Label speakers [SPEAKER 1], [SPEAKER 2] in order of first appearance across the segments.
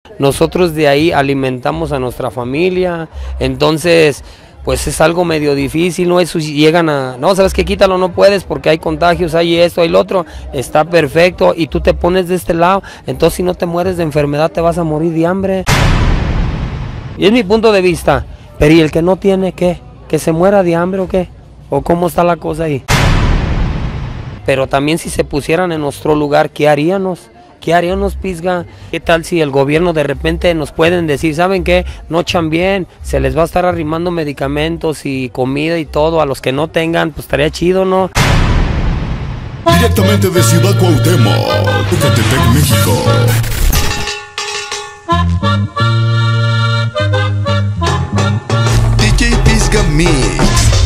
[SPEAKER 1] nosotros de ahí alimentamos a nuestra familia, entonces pues es algo medio difícil, ¿no? Eso llegan a, no, sabes que quítalo, no puedes porque hay contagios, hay esto, hay lo otro, está perfecto, y tú te pones de este lado, entonces si no te mueres de enfermedad te vas a morir de hambre. Y es mi punto de vista, pero ¿y el que no tiene qué? ¿Que se muera de hambre o qué? ¿O cómo está la cosa ahí? Pero también si se pusieran en nuestro lugar, ¿qué haríamos? ¿Qué haríamos, Pisga? ¿Qué tal si el gobierno de repente nos pueden decir, ¿saben qué? No chambien, se les va a estar arrimando medicamentos y comida y todo, a los que no tengan, pues estaría chido, ¿no?
[SPEAKER 2] Directamente de Ciudad Cuauhtémoc, Ecatepec, México. DJ Pisga Mix.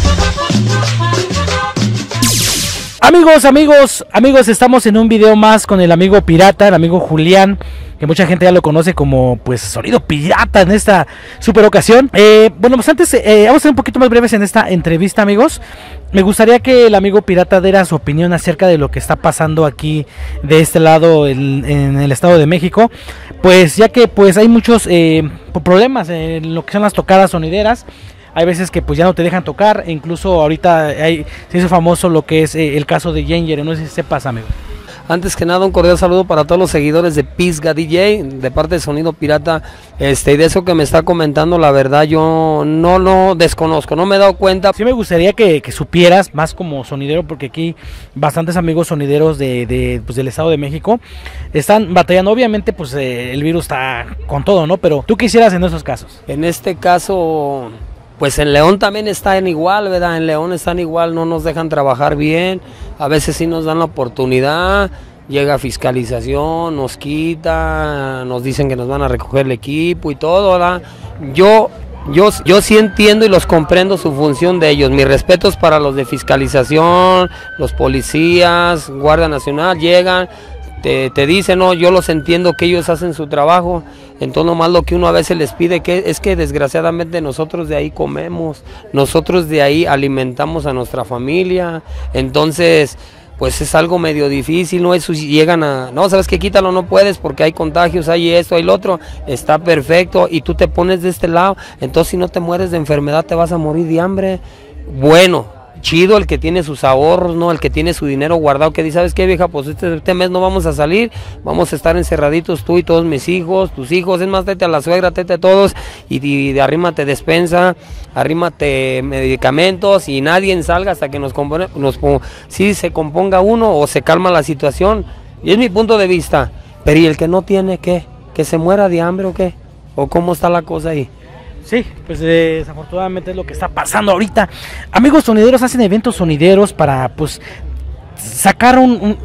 [SPEAKER 3] Amigos, estamos en un video más con el amigo pirata, el amigo Julián, que mucha gente ya lo conoce como pues Sonido Pirata en esta super ocasión. Bueno, pues antes vamos a ser un poquito más breves en esta entrevista, amigos. Me gustaría que el amigo pirata diera su opinión acerca de lo que está pasando aquí de este lado en el Estado de México, pues ya que pues hay muchos problemas en lo que son las tocadas sonideras. Hay veces que pues ya no te dejan tocar, e incluso ahorita se hizo famoso lo que es el caso de Yengere, no sé si sepas, amigo.
[SPEAKER 1] Antes que nada, un cordial saludo para todos los seguidores de Pisga DJ, de parte de Sonido Pirata. Y de eso que me está comentando, la verdad yo no lo desconozco, no me he dado cuenta.
[SPEAKER 3] Sí me gustaría que supieras más como sonidero, porque aquí bastantes amigos sonideros pues, del Estado de México están batallando. Obviamente pues el virus está con todo, ¿no? Pero ¿tú qué hicieras en esos casos?
[SPEAKER 1] En este caso, pues en León también están igual, ¿verdad? En León están igual, no nos dejan trabajar bien, a veces sí nos dan la oportunidad, llega fiscalización, nos quita, nos dicen que nos van a recoger el equipo y todo, ¿verdad? Yo sí entiendo y los comprendo su función de ellos, mis respetos para los de fiscalización, los policías, Guardia Nacional, llegan, te dicen, no, yo los entiendo que ellos hacen su trabajo, entonces nomás lo que uno a veces les pide es que desgraciadamente nosotros de ahí comemos, nosotros de ahí alimentamos a nuestra familia, entonces pues es algo medio difícil, ¿no? Eso llegan a, no, sabes que quítalo, no puedes porque hay contagios, hay esto, hay lo otro, está perfecto, y tú te pones de este lado, entonces si no te mueres de enfermedad te vas a morir de hambre. Bueno, chido el que tiene sus ahorros, ¿no? El que tiene su dinero guardado, que dice, ¿sabes qué, vieja? Pues este mes no vamos a salir, vamos a estar encerraditos tú y todos mis hijos, tus hijos, es más, tete a la suegra, tete a todos, y arrímate despensa, arrímate medicamentos, y nadie salga hasta que si se componga uno o se calma la situación, y es mi punto de vista. Pero ¿y el que no tiene qué? ¿Que se muera de hambre o qué? ¿O cómo está la cosa ahí?
[SPEAKER 3] Sí, pues desafortunadamente es lo que está pasando ahorita. Amigos sonideros hacen eventos sonideros para pues sacar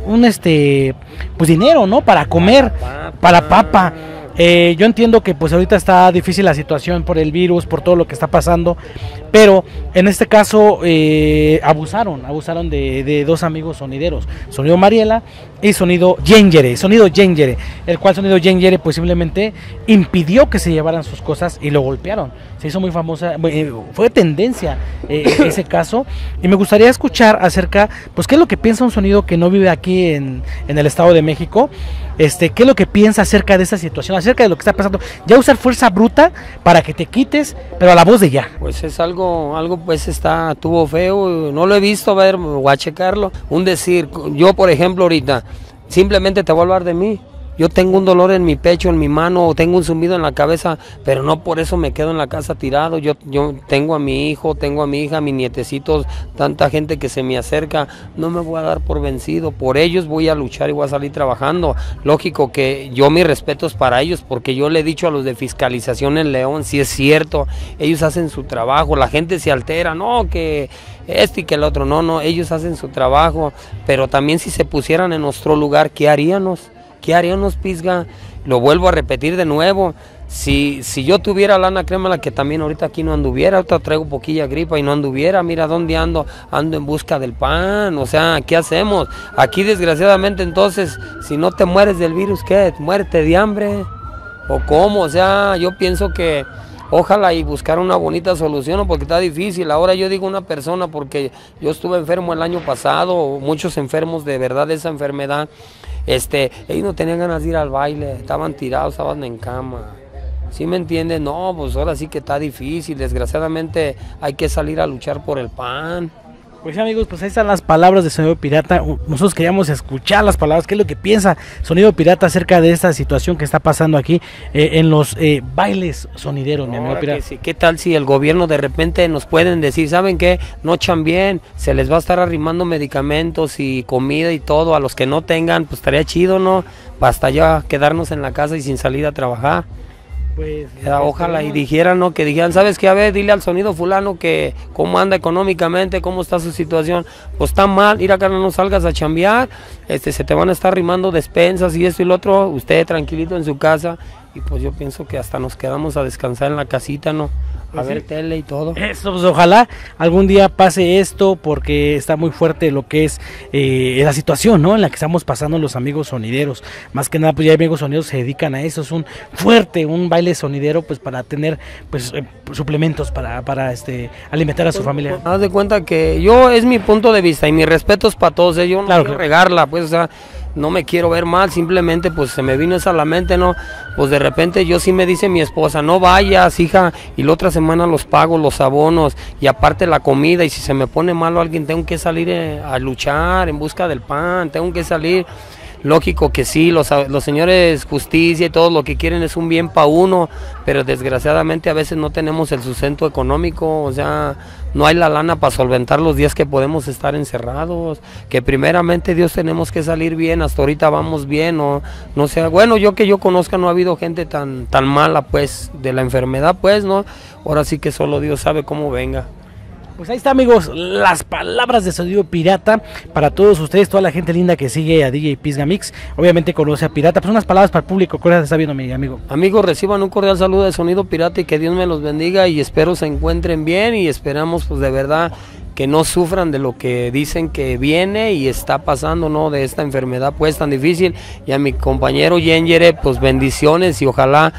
[SPEAKER 3] pues dinero, ¿no? Para comer, para papa. Yo entiendo que pues ahorita está difícil la situación por el virus, por todo lo que está pasando, pero en este caso abusaron de dos amigos sonideros, Sonido Mariela y Sonido Yengere, el cual Sonido Yengere pues simplemente impidió que se llevaran sus cosas y lo golpearon. Se hizo muy famosa, fue tendencia ese caso, y me gustaría escuchar acerca, pues qué es lo que piensa un sonido que no vive aquí en el Estado de México, qué es lo que piensa acerca de esta situación, acerca de lo que está pasando, ya usar fuerza bruta para que te quites, pero a la voz de ya.
[SPEAKER 1] Pues es algo pues estuvo feo, no lo he visto, a ver, voy a checarlo, un decir, yo por ejemplo ahorita, simplemente te voy a hablar de mí. Yo tengo un dolor en mi pecho, en mi mano, o tengo un zumbido en la cabeza, pero no por eso me quedo en la casa tirado. Yo tengo a mi hijo, tengo a mi hija, a mis nietecitos, tanta gente que se me acerca. No me voy a dar por vencido, por ellos voy a luchar y voy a salir trabajando. Lógico que yo mis respetos para ellos, porque yo le he dicho a los de fiscalización en León, si es cierto, ellos hacen su trabajo, la gente se altera, no, que y que el otro, no, ellos hacen su trabajo, pero también si se pusieran en nuestro lugar, ¿qué haríamos? ¿Qué haríamos, Pisga? Lo vuelvo a repetir de nuevo. Si yo tuviera lana, créemela que también ahorita aquí no anduviera, ahorita traigo poquilla gripa y no anduviera, mira dónde ando en busca del pan, o sea, ¿qué hacemos? Aquí desgraciadamente entonces, si no te mueres del virus, ¿qué? ¿Muérete de hambre? ¿O cómo? O sea, yo pienso que ojalá y buscar una bonita solución, porque está difícil. Ahora yo digo una persona, porque yo estuve enfermo el año pasado, muchos enfermos de verdad de esa enfermedad. ellos no tenían ganas de ir al baile, estaban tirados, estaban en cama. ¿Sí me entienden? No, pues ahora sí que está difícil, desgraciadamente hay que salir a luchar por el pan.
[SPEAKER 3] Pues sí, amigos, pues ahí están las palabras de Sonido Pirata. Nosotros queríamos escuchar las palabras, qué es lo que piensa Sonido Pirata acerca de esta situación que está pasando aquí en los bailes sonideros, mi amigo Pirata.
[SPEAKER 1] Sí. ¿Qué tal si el gobierno de repente nos pueden decir, ¿saben qué? No echan bien, se les va a estar arrimando medicamentos y comida y todo, a los que no tengan, pues estaría chido, ¿no? Basta ya quedarnos en la casa y sin salir a trabajar.
[SPEAKER 3] Pues,
[SPEAKER 1] ojalá y dijeran, ¿no? Que dijeran, ¿sabes qué? A ver, dile al Sonido fulano que cómo anda económicamente, cómo está su situación. Pues está mal, ir acá, no salgas a chambear, se te van a estar rimando despensas y esto y lo otro, usted tranquilito en su casa. Y pues yo pienso que hasta nos quedamos a descansar en la casita, ¿no? A ver tele y todo.
[SPEAKER 3] Eso, pues ojalá algún día pase esto, porque está muy fuerte lo que es la situación, ¿no? En la que estamos pasando los amigos sonideros. Más que nada, pues ya amigos sonideros se dedican a eso. Es un baile sonidero, pues para tener pues suplementos para alimentar a su familia.
[SPEAKER 1] Haz de cuenta que yo, es mi punto de vista y mis respetos para todos, yo no quiero regarla, pues, o sea, no me quiero ver mal, simplemente pues se me vino esa a la mente, ¿no? Pues de repente yo sí me dice mi esposa, no vayas, hija, y la otra semana los pago, los abonos, y aparte la comida, y si se me pone malo alguien, tengo que salir a luchar en busca del pan, tengo que salir. Lógico que sí, los señores justicia y todo lo que quieren es un bien para uno, pero desgraciadamente a veces no tenemos el sustento económico, o sea, no hay la lana para solventar los días que podemos estar encerrados, que primeramente Dios tenemos que salir bien, hasta ahorita vamos bien, no sea, bueno, yo conozca no ha habido gente tan mala pues de la enfermedad pues, ¿no? Ahora sí que solo Dios sabe cómo venga.
[SPEAKER 3] Pues ahí está, amigos, las palabras de Sonido Pirata para todos ustedes, toda la gente linda que sigue a DJ Pisga Mix, obviamente conoce a Pirata, pues unas palabras para el público, ¿qué está viendo mi amigo?
[SPEAKER 1] Amigos, reciban un cordial saludo de Sonido Pirata y que Dios me los bendiga y espero se encuentren bien y esperamos pues de verdad que no sufran de lo que dicen que viene y está pasando, ¿no? De esta enfermedad pues tan difícil, y a mi compañero Yengere pues bendiciones y ojalá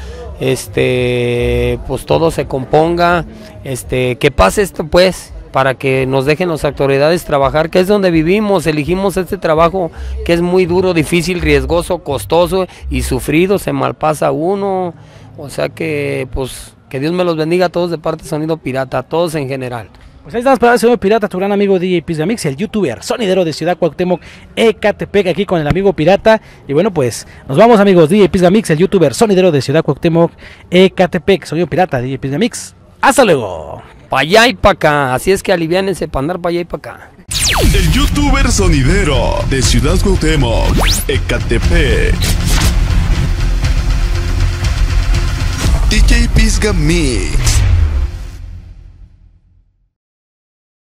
[SPEAKER 1] pues todo se componga, que pase esto pues, para que nos dejen las autoridades trabajar, que es donde vivimos, elegimos este trabajo que es muy duro, difícil, riesgoso, costoso y sufrido, se malpasa uno, o sea que pues que Dios me los bendiga a todos de parte de Sonido Pirata, a todos en general.
[SPEAKER 3] Pues ahí estamos para el Sonido Pirata, tu gran amigo DJ Pisga Mix, el youtuber sonidero de Ciudad Cuauhtémoc, Ecatepec, aquí con el amigo Pirata. Y bueno, pues nos vamos, amigos. DJ Pisga Mix, el youtuber sonidero de Ciudad Cuauhtémoc, Ecatepec, Sonido Pirata, DJ Pisga Mix. ¡Hasta luego!
[SPEAKER 1] Pa' allá y pa' acá, así es que aliviánense para andar pa' allá y pa' acá.
[SPEAKER 2] El youtuber sonidero de Ciudad Cuauhtémoc, Ecatepec, DJ Pisga Mix.